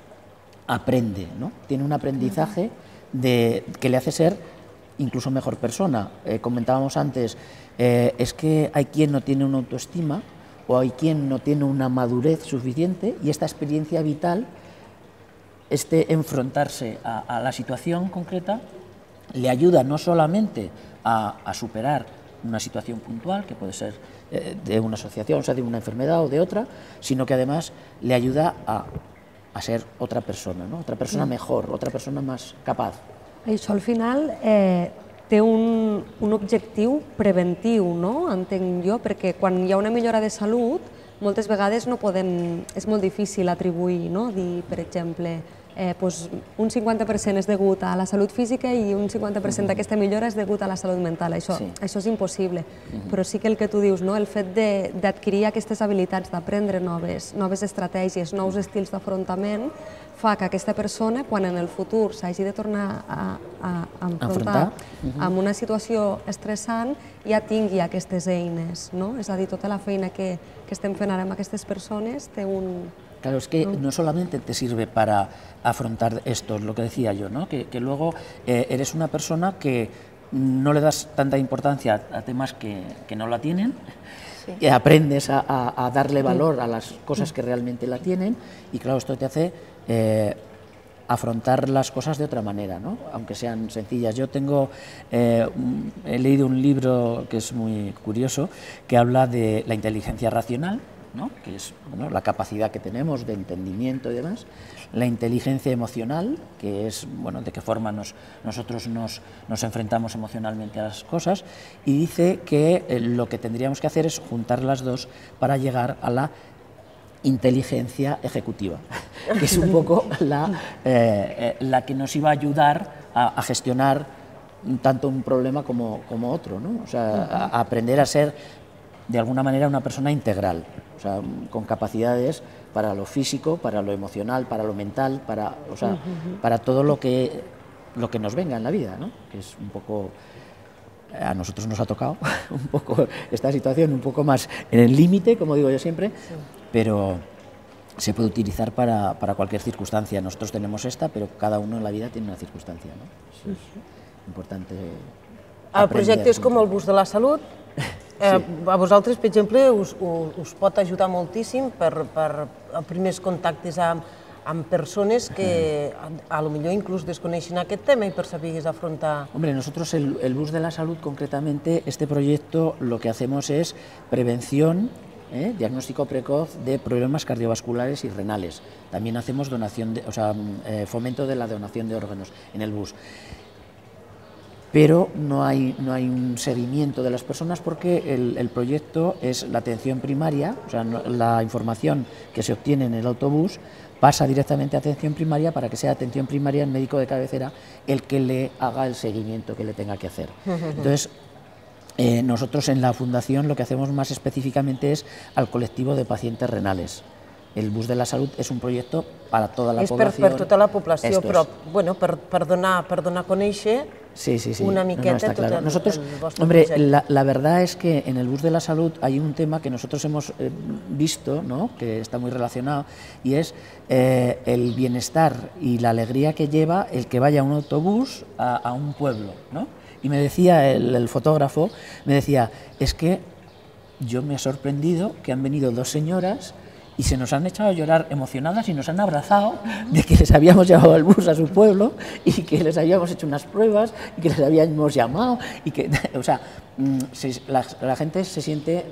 aprende, ¿no? Tiene un aprendizaje de, que le hace ser incluso mejor persona. Eh, comentábamos antes, eh, es que hay quien no tiene una autoestima o hay quien no tiene una madurez suficiente y esta experiencia vital, este enfrentarse a, a la situación concreta, le ayuda no solamente a, a superar una situación puntual, que puede ser eh, de una asociación, o sea, de una enfermedad o de otra, sino que además le ayuda a a ser otra persona, no? Otra persona mejor, otra persona más capaz. Això al final eh, té un, un objectiu preventiu, no? Entenc jo, perquè quan hi ha una millora de salut, moltes vegades no podem, és molt difícil atribuir, no? Dir, per exemple, eh, doncs un cinquanta per cent és degut a la salut física i un cinquanta per cent d'aquesta millora és degut a la salut mental. Això, sí. això és impossible, uh-huh. però sí que el que tu dius, no? El fet d'adquirir aquestes habilitats, d'aprendre noves, noves estratègies, nous estils d'afrontament, fa que aquesta persona, quan en el futur s'hagi de tornar a, a, a enfrontar uh-huh. amb una situació estressant, ja tingui aquestes eines, no? És a dir, tota la feina que, que estem fent ara amb aquestes persones té un... Claro, es que no solamente te sirve para afrontar esto, lo que decía yo, ¿no? que, que luego eh, eres una persona que no le das tanta importancia a temas que, que no la tienen, sí. que aprendes a, a, a darle valor a las cosas que realmente la tienen, y claro, esto te hace eh, afrontar las cosas de otra manera, ¿no? Aunque sean sencillas. Yo tengo, eh, un, he leído un libro que es muy curioso, que habla de la inteligencia racional, ¿no? Que es bueno, la capacidad que tenemos de entendimiento y demás, la inteligencia emocional, que es bueno, de qué forma nos, nosotros nos, nos enfrentamos emocionalmente a las cosas, y dice que eh, lo que tendríamos que hacer es juntar las dos para llegar a la inteligencia ejecutiva, que es un poco la, eh, eh, la que nos iba a ayudar a, a gestionar tanto un problema como, como otro, ¿no? O sea, a, a aprender a ser de alguna manera una persona integral, o sea, con capacidades para lo físico, para lo emocional, para lo mental, para, o sea, uh-huh. para todo lo que, lo que nos venga en la vida, ¿no? Que es un poco, a nosotros nos ha tocado un poco esta situación, un poco más en el límite, como digo yo siempre, sí. pero se puede utilizar para, para cualquier circunstancia. Nosotros tenemos esta, pero cada uno en la vida tiene una circunstancia, ¿no? Eso es uh-huh. importante. El projecte és com el bus de la salut. Eh, sí. A vosaltres, per exemple, us, us pot ajudar moltíssim per, per primers contactes amb, amb persones que a, a lo millor inclús desconeixen aquest tema y per saber afrontar. Hombre, nosotros el, el bus de la salud concretamente, este proyecto lo que hacemos es prevención, ¿eh? diagnóstico precoz de problemas cardiovasculares y renales. También hacemos donación de, o sea, eh, fomento de la donación de órganos en el bus. Pero no hay, no hay un seguimiento de las personas porque el, el proyecto es la atención primaria, o sea, no, la información que se obtiene en el autobús pasa directamente a atención primaria para que sea atención primaria el médico de cabecera el que le haga el seguimiento que le tenga que hacer. Entonces, eh, nosotros en la Fundación lo que hacemos más específicamente es al colectivo de pacientes renales. El bus de la salud és un projecte per a tota la és població. És per, per tota la població, però bueno, per, per, donar, per donar a conèixer sí, sí, sí. una miqueta no, no, tot claro. el, nosotros, el vostre hombre, projecte. La, la verdad es que en el bus de la salud hay un tema que nosotros hemos eh, visto, ¿no? que está muy relacionado, y es eh, el bienestar y la alegría que lleva el que vaya un autobús a, a un pueblo, ¿no? Y me decía el, el fotógrafo, me decía, es que yo me he sorprendido que han venido dos señoras y se nos han echado a llorar emocionadas y nos han abrazado de que les habíamos llevado el bus a su pueblo y que les habíamos hecho unas pruebas y que les habíamos llamado y que, o sea, se, la, la gente se siente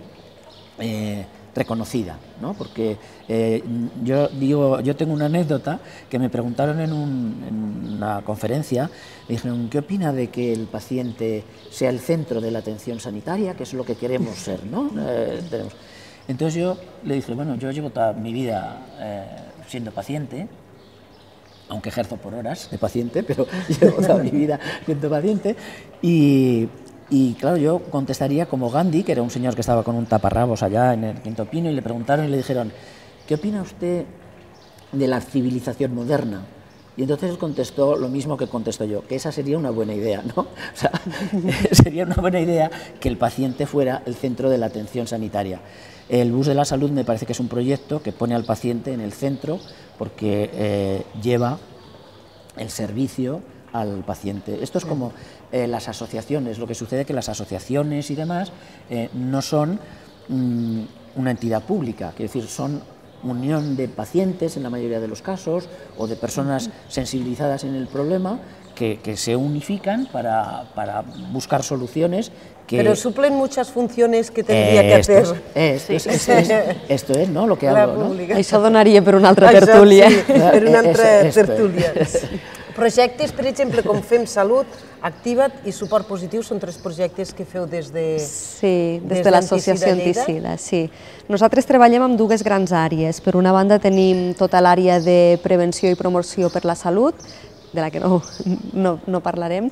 eh, reconocida, ¿no? Porque eh, yo digo, yo tengo una anécdota que me preguntaron en, un, en una conferencia, me dijeron, ¿qué opina de que el paciente sea el centro de la atención sanitaria, que es lo que queremos ser, ¿no? Eh, tenemos. Entonces yo le dije, bueno, yo llevo toda mi vida eh, siendo paciente, aunque ejerzo por horas de paciente, pero llevo toda mi vida siendo paciente, y, y claro, yo contestaría como Gandhi, que era un señor que estaba con un taparrabos allá en el Quinto Pino, y le preguntaron y le dijeron, ¿qué opina usted de la civilización moderna? Y entonces él contestó lo mismo que contesto yo, que esa sería una buena idea, ¿no? O sea, sería una buena idea que el paciente fuera el centro de la atención sanitaria. El bus de la salud me parece que es un proyecto que pone al paciente en el centro porque eh, lleva el servicio al paciente. Esto es como eh, las asociaciones, lo que sucede es que las asociaciones y demás eh, no son mmm, una entidad pública, quiero decir, son unión de pacientes en la mayoría de los casos o de personas sensibilizadas en el problema que, que se unifican para, para buscar soluciones que... Pero suplen muchas funciones que tendría eh, que hacer. Esto es, sí. es, es, es, es, esto es, ¿no?, lo que hablo, ¿no? Això donaria per una altra tertúlia. Sí, per una altra tertúlia. Projectes, per exemple, com Fem Salut, Activa't i Suport Positiu són tres projectes que feu des de Sí, des de l'associació Antisida, sí. Nosaltres treballem amb dues grans àrees. Per una banda tenim tota l'àrea de prevenció i promoció per la salut, de la que no, no, no parlarem,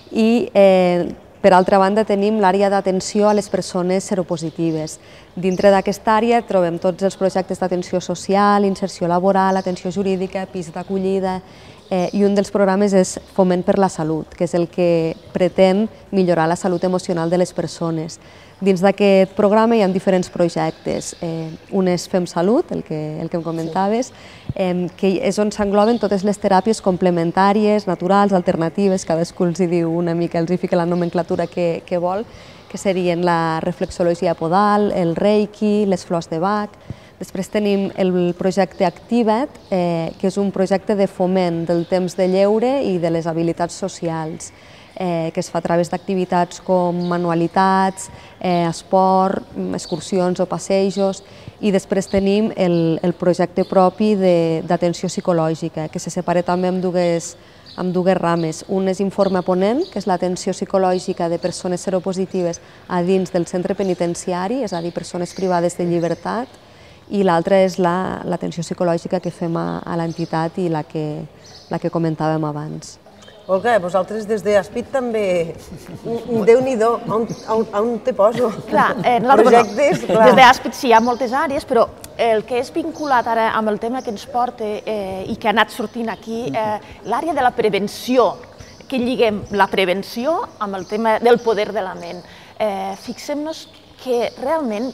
i eh, per altra banda tenim l'àrea d'atenció a les persones seropositives. Dintre d'aquesta àrea trobem tots els projectes d'atenció social, inserció laboral, atenció jurídica, pis d'acollida, eh, i un dels programes és Foment per la Salut, que és el que pretén millorar la salut emocional de les persones. Dins d'aquest programa hi ha diferents projectes. Eh, un és Fem Salut, el que, el que em comentaves, eh, que és on s'engloben totes les teràpies complementàries, naturals, alternatives, cadascú els hi diu una mica, els hi fica la nomenclatura que, que vol, que serien la reflexologia podal, el reiki, les flors de Bach. Després tenim el projecte Activa't, eh, que és un projecte de foment del temps de lleure i de les habilitats socials, eh, que es fa a través d'activitats com manualitats, eh, esport, excursions o passejos, i després tenim el, el projecte propi d'atenció psicològica, que se separa també amb dues, amb dues rames. Un és Informe Ponent, que és l'atenció psicològica de persones seropositives a dins del centre penitenciari, és a dir, persones privades de llibertat, i l'altra és l'atenció psicològica que fem a, a l'entitat i la que, la que comentàvem abans. Olga, vosaltres des d'Aspit també, Déu-n'hi-do, on, on, on te poso? Clar, eh, projectes, clar. Des d'Aspit sí, hi ha moltes àrees, però el que és vinculat ara amb el tema que ens porta eh, i que ha anat sortint aquí, eh, l'àrea de la prevenció, que lliguem la prevenció amb el tema del poder de la ment. Eh, Fixem-nos que realment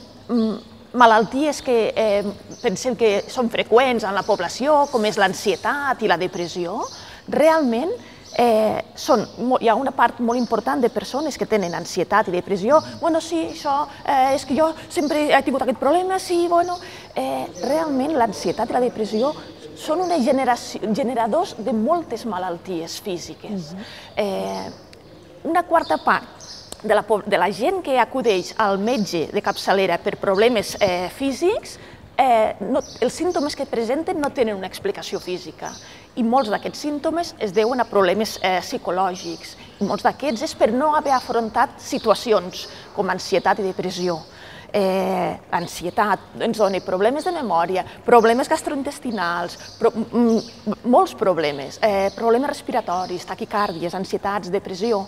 malalties que eh, pensem que són freqüents en la població, com és l'ansietat i la depressió, realment eh, són, hi ha una part molt important de persones que tenen ansietat i depressió. Bueno, sí, això, eh, és que jo sempre he tingut aquest problema, sí, bueno... Eh, realment l'ansietat i la depressió són una generació, generadors de moltes malalties físiques. Eh, una quarta part de la, de la gent que acudeix al metge de capçalera per problemes eh, físics, eh, no, els símptomes que presenten no tenen una explicació física i molts d'aquests símptomes es deuen a problemes eh, psicològics. I molts d'aquests és per no haver afrontat situacions com ansietat i depressió. Eh, L'ansietat ens dona problemes de memòria, problemes gastrointestinals, pro, mm, molts problemes, eh, problemes respiratoris, taquicàrdies, ansietats, depressió.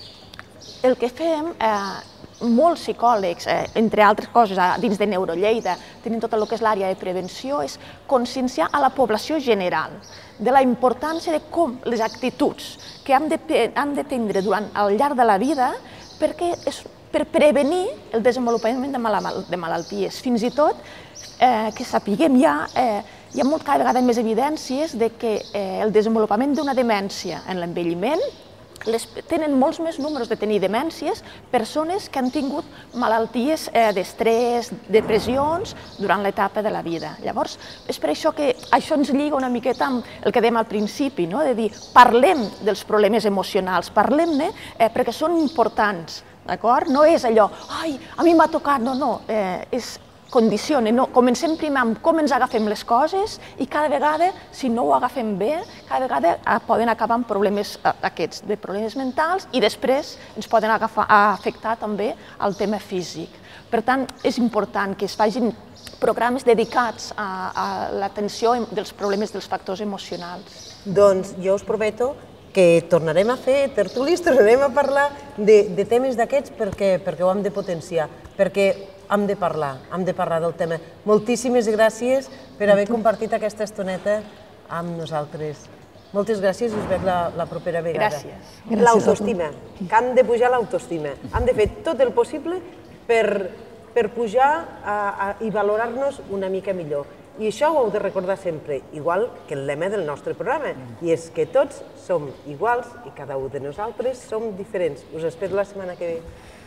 El que fem, eh, molts psicòlegs, eh, entre altres coses, dins de Neurolleida, tenim tot el que és l'àrea de prevenció, és conscienciar a la població general de la importància de com les actituds que hem de, hem de prendre durant, al llarg de la vida perquè és per prevenir el desenvolupament de, mal de malalties. Fins i tot, eh, que sapiguem ja, eh, hi ha molt cada vegada més evidències de que eh, el desenvolupament d'una demència en l'envelliment Les, tenen molts més números de tenir demències persones que han tingut malalties eh, d'estrès, depressions, durant l'etapa de la vida. Llavors, és per això que això ens lliga una miqueta amb el que dèiem al principi, no? De dir, parlem dels problemes emocionals, parlem-ne eh, perquè són importants, d'acord? No és allò, ai, a mi m'ha tocat, no, no, eh, és... condiciona, no, comencem primer amb com ens agafem les coses i cada vegada, si no ho agafem bé, cada vegada poden acabar amb problemes aquests, de problemes mentals i després ens poden agafar, afectar també el tema físic. Per tant, és important que es facin programes dedicats a, a l'atenció dels problemes dels factors emocionals. Doncs jo us prometo que tornarem a fer tertulis, tornarem a parlar de, de temes d'aquests perquè, perquè ho hem de potenciar, perquè hem de parlar, hem de parlar del tema. Moltíssimes gràcies per haver compartit aquesta estoneta amb nosaltres. Moltes gràcies i us veig la, la propera vegada. Gràcies. L'autoestima, que hem de pujar l'autoestima. Hem de fer tot el possible per, per pujar a, a, i valorar-nos una mica millor. I això ho heu de recordar sempre, igual que el lema del nostre programa, i és que tots som iguals i cada un de nosaltres som diferents. Us espero la setmana que ve.